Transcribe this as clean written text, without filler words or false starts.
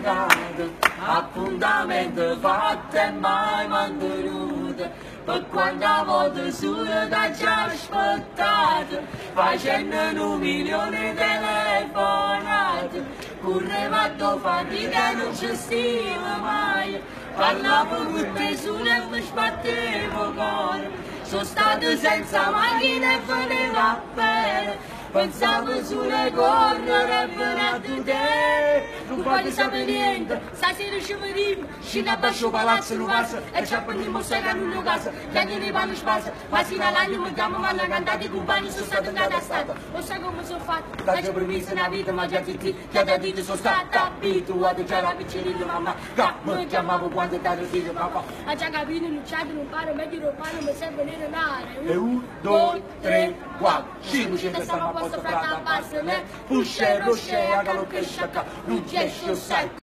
giornata, appuntamento fatto e mai mantenuto, per quanta volta solo da già aspettato, facendo 1.000.000 di telefonate, correva a fatica e non ci stiva mai, parlavo con te solo e mi sbattevo cuore, sono stato senza macchina e veniva bene. Pensavo sulle correre e venendo te, non voglio sapere niente, stasera ci vediamo, scendo a basso palazzo in casa e ci apprendiamo sei che non casa, che ne vanno spasa, ma fino all'anno mi chiamo ma hanno cantato i compagni, sono stato incatastato, lo sai come sono fatto, la già promessa una vita, ma già zitti, che da dito sono stato abituato, già la piccerina mamma, che mi chiamavo quando ti figlio papà, ha già capito, non c'è, non pare, meglio non pare, mi serve venire, e 1, 2, 3, 4, 5, 6, 7, 8, frata basta, ne? Pusce, rosce, agalo che sciacca, non c'è, sai.